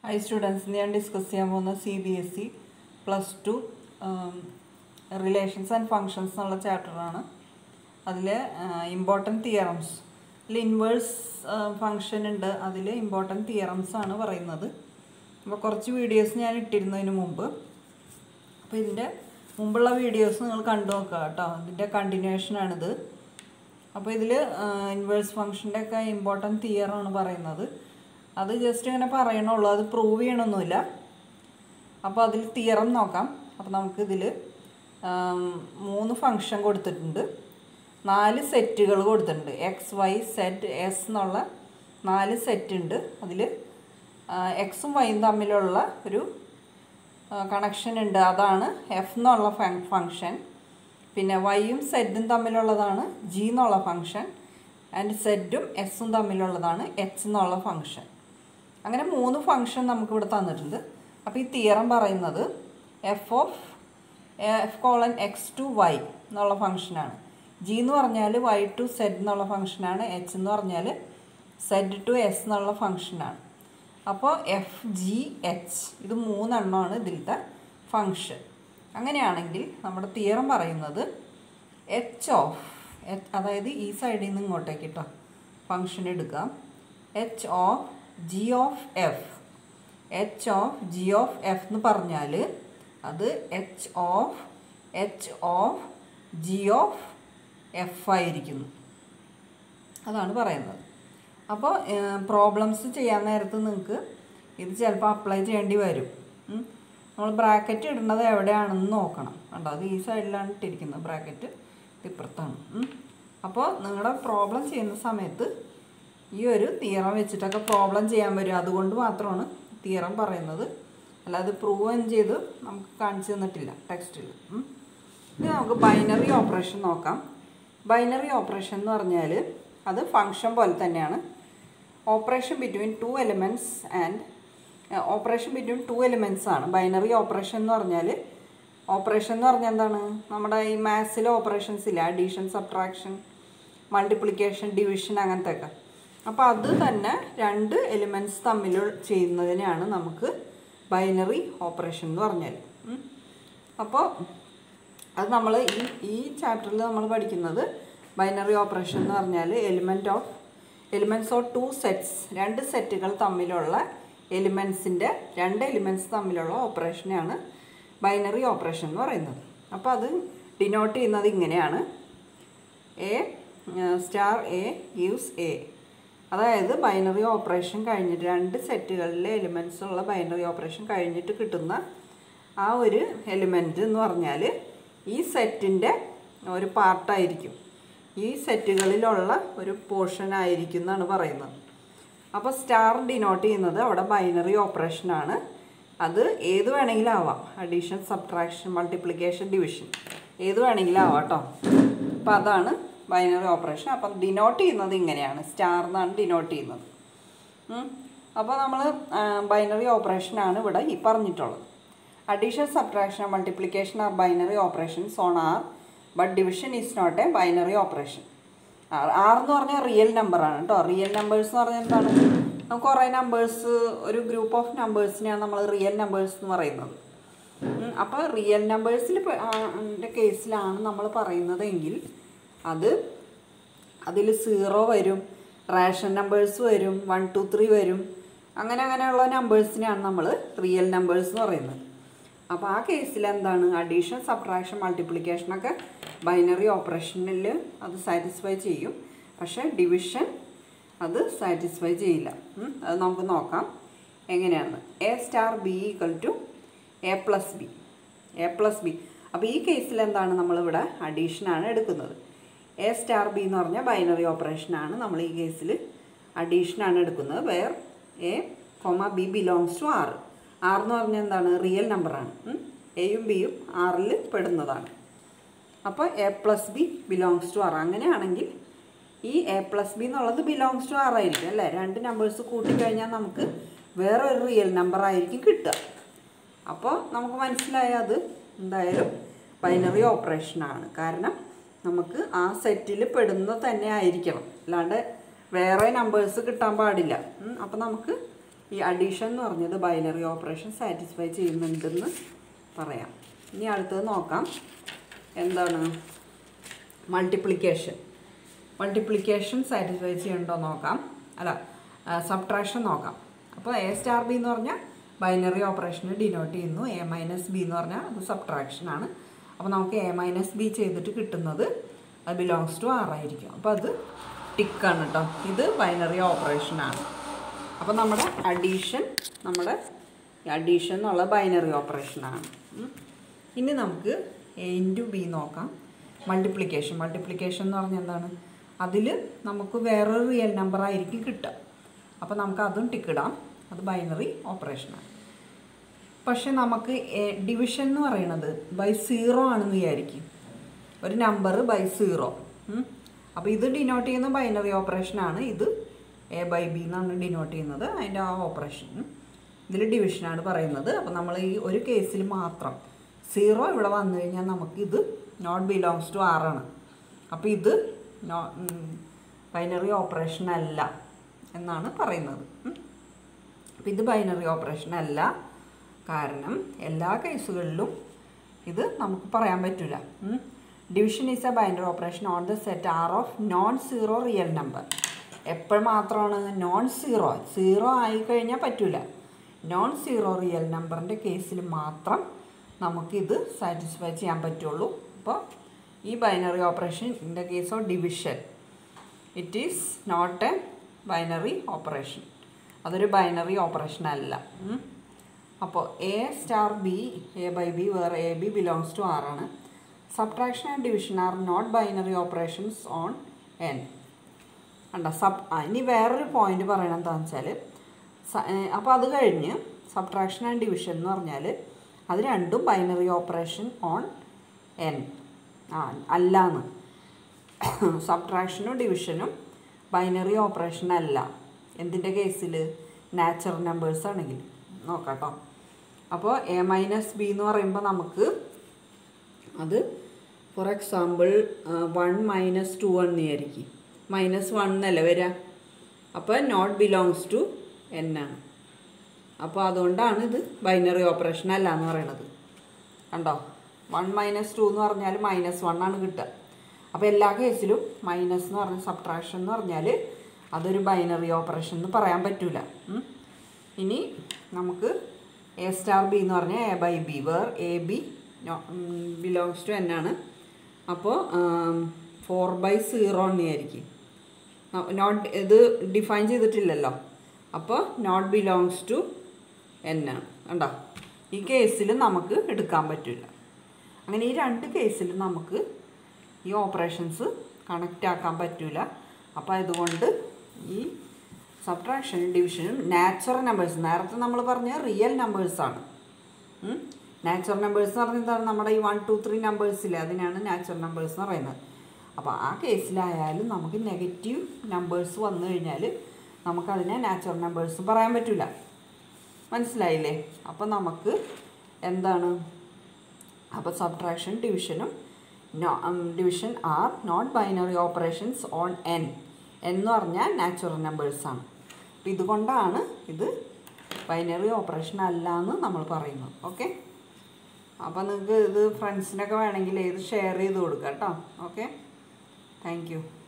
Hi students, I am discussing CBSE plus 2 relations and functions chapter. That important theorems. Inverse function and important theorems. I have videos in videos continuation. Inverse function important theorem. That's just going to prove it. Now, we will theorem. We will three functions. 4 sets. X, Y, Z, S. 4 sets. X and Y connection. That's F function. Y and Z G function. And Z and S H function. അങ്ങനെ മൂന്ന് function നമുക്ക് ഇവിടെ തന്നിട്ടുണ്ട്. അപ്പോൾ ഈ theorem പറയുന്നത് f x to y എന്നുള്ള function ആണ്. g എന്ന് പറഞ്ഞാൽ y to z എന്നുള്ള ഫംഗ്ഷൻ ആണ്. h എന്ന് പറഞ്ഞാൽ z to s എന്നുള്ള ഫംഗ്ഷൻ ആണ്. അപ്പോൾ f g h ഇത് മൂന്നെണ്ണമാണ് ഇതിലത്തെ ഫംഗ്ഷൻ. അങ്ങനെയാണെങ്കിൽ നമ്മുടെ തിയറം പറയുന്നത് h of അതായത് ഈ സൈഡിൽ നിന്ന് ഇങ്ങോട്ടേക്ക് ട്ടോ ഫംഗ്ഷൻ എടുക്കാം. h of g of f എന്ന് പറഞ്ഞാൽ അത് h of g of f ആയിരിക്കുന്നു. അതാണ് പറയുന്നത്. അപ്പോൾ പ്രോബ്ലംസ് ചെയ്യാൻ നേരത്ത് നിങ്ങൾക്ക് ഇത് ചിലപ്പോൾ അപ്ലൈ ചെയ്യേണ്ടി വരും. നമ്മൾ ബ്രാക്കറ്റ് ഇടുന്നത് എവിടെയാണെന്ന് നോക്കണം. കണ്ടോ, അത് ഈ സൈഡിലാണ് ഇട്ടിരിക്കുന്നത്, ബ്രാക്കറ്റ് ഇപ്പുറത്താണ്. അപ്പോൾ നിങ്ങളുടെ പ്രോബ്ലം ചെയ്യുന്ന സമയത്ത് ഈ ഒരു തിയറം വെച്ചിട്ടൊക്കെ പ്രോബ്ലം ചെയ്യാൻ വരും. അതുകൊണ്ട് മാത്രമാണ് തിയറം പറയുന്നത്. അല്ലാതെ പ്രൂവ് ചെയ്ത് നമുക്ക് കാണിച്ചു തന്നിട്ടില്ല ടെക്സ്റ്റിൽ. ഇനി നമുക്ക് ബൈനറി ഓപ്പറേഷൻ നോക്കാം. ബൈനറി ഓപ്പറേഷൻ എന്ന് പറഞ്ഞാൽ അത് ഫംഗ്ഷൻ പോലെ തന്നെയാണ്. ഓപ്പറേഷൻ ബിറ്റ്വീൻ ടു എലിമെൻറ്റ്സ് ആണ് ബൈനറി ഓപ്പറേഷൻ എന്ന് പറഞ്ഞാൽ. ഓപ്പറേഷൻ എന്ന് പറഞ്ഞാൽ എന്താണ്? നമ്മുടെ ഈ മാത്സിലെ ഓപ്പറേഷൻസ് ഇല്ല, അഡീഷൻ, സബ്ട്രാക്ഷൻ, മൾട്ടിപ്ലിക്കേഷൻ, ഡിവിഷൻ, അങ്ങനത്തെ ഒക്കെ. അപ്പോൾ അത് തന്നെ രണ്ട് എലിമെൻറ്റ്സ് തമ്മിൽ ചെയ്യുന്നതിനെയാണ് നമുക്ക് ബൈനറി ഓപ്പറേഷൻ എന്ന് പറഞ്ഞാൽ. അപ്പോൾ അത് നമ്മൾ ഈ ചാപ്റ്ററിൽ നമ്മൾ പഠിക്കുന്നത് ബൈനറി ഓപ്പറേഷൻ എന്ന് പറഞ്ഞാൽ എലിമെൻറ്റ്സ് ഓഫ് ടു സെറ്റ്സ്, രണ്ട് സെറ്റുകൾ തമ്മിലുള്ള രണ്ട് എലിമെൻറ്റ്സ് തമ്മിലുള്ള ഓപ്പറേഷനെയാണ് ബൈനറി ഓപ്പറേഷൻ എന്ന് പറയുന്നത്. അപ്പോൾ അത് ഡിനോട്ട് ചെയ്യുന്നത് ഇങ്ങനെയാണ്: A star A gives A. അതായത് ബൈനറി ഓപ്പറേഷൻ കഴിഞ്ഞിട്ട് രണ്ട് സെറ്റുകളിലെ എലിമെൻറ്റ്സ് ഉള്ള ബൈനറി ഓപ്പറേഷൻ കഴിഞ്ഞിട്ട് കിട്ടുന്ന ആ ഒരു എലിമെൻറ്റ് എന്ന് പറഞ്ഞാൽ ഈ സെറ്റിൻ്റെ ഒരു പാർട്ടായിരിക്കും, ഈ സെറ്റുകളിലുള്ള ഒരു പോർഷൻ ആയിരിക്കും എന്നാണ് പറയുന്നത്. അപ്പോൾ സ്റ്റാർ ഡിനോട്ട് ചെയ്യുന്നത് അവിടെ ബൈനറി ഓപ്പറേഷനാണ്. അത് ഏത് വേണമെങ്കിലും ആവാം, അഡീഷൻ, സബ്ട്രാക്ഷൻ, മൾട്ടിപ്ലിക്കേഷൻ, ഡിവിഷൻ, ഏത് വേണമെങ്കിലും ആവാം കേട്ടോ. അപ്പോൾ അതാണ് ബൈനറി ഓപ്പറേഷൻ. അപ്പം ഡിനോട്ട് ചെയ്യുന്നത് ഇങ്ങനെയാണ്, സ്റ്റാർ എന്നാണ് ഡിനോട്ട് ചെയ്യുന്നത്. അപ്പോൾ നമ്മൾ ബൈനറി ഓപ്പറേഷനാണ് ഇവിടെ ഈ പറഞ്ഞിട്ടുള്ളത്. Addition, subtraction, multiplication are binary operations on R, but division is not a binary operation. R എന്ന് പറഞ്ഞാൽ റിയൽ നമ്പറാണ് കേട്ടോ. റിയൽ നമ്പേഴ്സ് എന്ന് പറഞ്ഞാൽ എന്താണ്? നമുക്ക് കുറേ നമ്പേഴ്സ്, ഒരു ഗ്രൂപ്പ് ഓഫ് നമ്പേഴ്സിനെയാണ് നമ്മൾ റിയൽ നമ്പേഴ്സ് എന്ന് പറയുന്നത്. അപ്പോൾ റിയൽ നമ്പേഴ്സിൽ കേസിലാണ് നമ്മൾ പറയുന്നതെങ്കിൽ അതിൽ 0 വരും, റാഷൻ നമ്പേഴ്സ് വരും, 1 2 3 വരും, അങ്ങനെയുള്ള നമ്പേഴ്സിനെയാണ് നമ്മൾ റിയൽ നമ്പേഴ്സ് എന്ന് പറയുന്നത്. അപ്പോൾ ആ കേസിൽ എന്താണ്? അഡീഷൻ, സബ്ട്രാക്ഷൻ, മൾട്ടിപ്ലിക്കേഷനൊക്കെ ബൈനറി ഓപ്പറേഷനിൽ അത് സാറ്റിസ്ഫൈ ചെയ്യും. പക്ഷേ ഡിവിഷൻ അത് സാറ്റിസ്ഫൈ ചെയ്യില്ല. അത് നമുക്ക് നോക്കാം എങ്ങനെയാണ്. A star B equal to A plus B. അപ്പോൾ ഈ കേസിൽ എന്താണ്? നമ്മളിവിടെ അഡീഷനാണ് എടുക്കുന്നത്. A star B എന്ന് പറഞ്ഞാൽ ബൈനറി ഓപ്പറേഷനാണ്. നമ്മൾ ഈ കേസിൽ അഡീഷനാണ് എടുക്കുന്നത്. Where A, B belongs to R. R എന്ന് പറഞ്ഞാൽ എന്താണ്? റിയൽ നമ്പറാണ്. എയും ബിയും ആറിൽ പെടുന്നതാണ്. അപ്പോൾ A plus B belongs to R. അങ്ങനെയാണെങ്കിൽ ഈ A plus B എന്നുള്ളത് ബിലോങ്സ് ടു R ആയിരിക്കും അല്ലേ. രണ്ട് നമ്പേഴ്സ് കൂട്ടിക്കഴിഞ്ഞാൽ നമുക്ക് വേറെ ഒരു റിയൽ നമ്പർ ആയിരിക്കും കിട്ടുക. അപ്പോൾ നമുക്ക് മനസ്സിലായ അത് എന്തായാലും ബൈനറി ഓപ്പറേഷനാണ്. കാരണം നമുക്ക് ആ സെറ്റിൽ പെടുന്നത് തന്നെ ആയിരിക്കണം, അല്ലാണ്ട് വേറെ നമ്പേഴ്സ് കിട്ടാൻ പാടില്ല. അപ്പോൾ നമുക്ക് ഈ അഡീഷൻ എന്ന് പറഞ്ഞത് ബൈനറി ഓപ്പറേഷൻ സാറ്റിസ്ഫൈ ചെയ്യുന്നുണ്ടെന്ന് പറയാം. ഇനി അടുത്തത് നോക്കാം, എന്താണ് മൾട്ടിപ്ലിക്കേഷൻ സാറ്റിസ്ഫൈ ചെയ്യണ്ടോ നോക്കാം. അല്ല, സബ്ട്രാക്ഷൻ നോക്കാം. അപ്പോൾ എ സ്റ്റാർ ബി എന്ന് പറഞ്ഞാൽ ബൈനറി ഓപ്പറേഷന് ഡിനോട്ട് ചെയ്യുന്നു. എ മൈനസ് ബി എന്ന് പറഞ്ഞാൽ അത് സബ്ട്രാക്ഷനാണ്. അപ്പോൾ നമുക്ക് എ മൈനസ് ബി ചെയ്തിട്ട് കിട്ടുന്നത് അത് ബിലോങ്സ് ടു ആർ ആയിരിക്കും. അപ്പോൾ അത് ടിക്കാണ് കേട്ടോ. ഇത് ബൈനറി ഓപ്പറേഷനാണ്. അപ്പോൾ നമ്മുടെ അഡീഷൻ എന്നുള്ള ബൈനറി ഓപ്പറേഷനാണ്. ഇനി നമുക്ക് എ ഇൻറ്റു ബി നോക്കാം. മൾട്ടിപ്ലിക്കേഷൻ എന്ന് പറഞ്ഞാൽ എന്താണ്? അതിൽ നമുക്ക് വേറൊരു റിയൽ നമ്പർ ആയിരിക്കും കിട്ടുക. അപ്പോൾ നമുക്ക് അതും ടിക്കിടാം. അത് ബൈനറി ഓപ്പറേഷനാണ്. പക്ഷെ നമുക്ക് ഡിവിഷൻ എന്ന് പറയുന്നത് ബൈ 0 ആണെന്ന് വിചാരിക്കും. ഒരു നമ്പർ ബൈ 0. അപ്പോൾ ഇത് ഡിനോട്ട് ചെയ്യുന്ന ബൈനറി ഓപ്പറേഷനാണ്. ഇത് എ ബൈ ബി എന്നാണ് ഡിനോട്ട് ചെയ്യുന്നത്. അതിൻ്റെ ആ ഓപ്പറേഷൻ ഇതിൽ ഡിവിഷനാണ് പറയുന്നത്. അപ്പോൾ നമ്മൾ ഈ ഒരു കേസിൽ മാത്രം 0 ഇവിടെ വന്നു കഴിഞ്ഞാൽ നമുക്കിത് നോട്ട് ബിലോങ്സ് ടു ആർ ആണ്. അപ്പോൾ ഇത് ബൈനറി ഓപ്പറേഷൻ അല്ല എന്നാണ് പറയുന്നത്. അപ്പോൾ ഇത് ബൈനറി ഓപ്പറേഷൻ അല്ല. കാരണം എല്ലാ കേസുകളിലും ഇത് നമുക്ക് പറയാൻ പറ്റില്ല. Division is a binary operation on the set R of non zero real number. എപ്പോഴും മാത്രമാണ് നോൺ സീറോ ആയിക്കഴിഞ്ഞാൽ പറ്റില്ല. നോൺ സീറോ റിയൽ നമ്പറിൻ്റെ കേസിൽ മാത്രം നമുക്കിത് സാറ്റിസ്ഫൈ ചെയ്യാൻ പറ്റുള്ളൂ. അപ്പോൾ ഈ binary operation in the case of division it is not a binary operation. അതൊരു ബൈനറി ഓപ്പറേഷൻ അല്ല. അപ്പോൾ a star b a by b where a b belongs to R ആണ്. Subtraction and division are not binary operations on N. ഇനി വേറൊരു point പറയണം എന്താണെന്ന് വെച്ചാൽ, അപ്പോൾ അത് കഴിഞ്ഞ് സബ്ട്രാക്ഷൻ ആൻഡ് ഡിവിഷൻ എന്ന് പറഞ്ഞാൽ അത് രണ്ടും ബൈനറി ഓപ്പറേഷൻ ഓൺ എൻ അല്ലാന്ന്. സബ്ട്രാക്ഷനും ഡിവിഷനും ബൈനറി ഓപ്പറേഷൻ അല്ല. എന്തിൻ്റെ കേസിൽ? നാച്ചുറൽ നമ്പേഴ്സ് ആണെങ്കിൽ. നോക്കാട്ടോ. അപ്പോൾ എ മൈനസ് ബി എന്ന് പറയുമ്പോൾ നമുക്ക് അത് ഫോർ എക്സാമ്പിൾ 1 - 2 എന്നായിരിക്കും. -1 എന്നല്ലേ വരിക. അപ്പോൾ നോട്ട് ബിലോങ്സ് ടു എൻ ആണ്. അപ്പോൾ അതുകൊണ്ടാണ് ഇത് ബൈനറി ഓപ്പറേഷൻ അല്ല എന്ന് പറയുന്നത്. കണ്ടോ, 1 - 2 എന്ന് പറഞ്ഞാൽ -1 ആണ് കിട്ടുക. അപ്പോൾ എല്ലാ കേസിലും മൈനസ് എന്ന് പറഞ്ഞ സബ്ട്രാക്ഷൻ എന്ന് പറഞ്ഞാൽ അതൊരു ബൈനറി ഓപ്പറേഷൻ എന്ന് പറയാൻ പറ്റില്ല. ഇനി നമുക്ക് എ സ്റ്റാർ ബി എന്ന് പറഞ്ഞാൽ a by b where a b belongs to N ആണ്. അപ്പോൾ 4/0 എന്നായിരിക്കും. ഇത് ഡിഫൈൻ ചെയ്തിട്ടില്ലല്ലോ. അപ്പോൾ നോട്ട് ബിലോങ്സ് ടു എൻ ആണ്. കണ്ടോ, ഈ കേസിൽ നമുക്ക് എടുക്കാൻ പറ്റില്ല. അങ്ങനെ ഈ രണ്ട് കേസിലും നമുക്ക് ഈ ഓപ്പറേഷൻസ് കണക്റ്റ് ആക്കാൻ പറ്റില്ല. അപ്പോൾ അതുകൊണ്ട് ഈ സബ്ട്രാക്ഷനും ഡിവിഷനും നാച്ചുറൽ നമ്പേഴ്സ്, നേരത്തെ നമ്മൾ പറഞ്ഞ റിയൽ നമ്പേഴ്സാണ്. നാച്ചുറൽ നമ്പേഴ്സ് എന്ന് പറഞ്ഞാൽ എന്താണ്? നമ്മുടെ ഈ 1, 2, 3 നമ്പേഴ്സില്ലേ, അതിനാണ് നാച്ചുറൽ നമ്പേഴ്സ് എന്ന് പറയുന്നത്. അപ്പോൾ ആ കേസിലായാലും നമുക്ക് നെഗറ്റീവ് നമ്പേഴ്സ് വന്നു കഴിഞ്ഞാൽ നമുക്കതിനെ നാച്ചുറൽ നമ്പേഴ്സ് പറയാൻ പറ്റില്ല. മനസ്സിലായില്ലേ? അപ്പോൾ നമുക്ക് എന്താണ്? അപ്പോൾ subtraction division are not binary operations on N എന്ന് പറഞ്ഞാൽ നാച്ചുറൽ നമ്പേഴ്സാണ്. അപ്പോൾ ഇതുകൊണ്ടാണ് ഇത് ബൈനറി ഓപ്പറേഷൻ അല്ല എന്ന് നമ്മൾ പറയുന്നത്. ഓക്കെ, അപ്പോൾ നിങ്ങൾക്ക് ഇത് ഫ്രണ്ട്സിനൊക്കെ വേണമെങ്കിൽ ഇത് ഷെയർ ചെയ്ത് കൊടുക്കാം കേട്ടോ. Okay, thank U.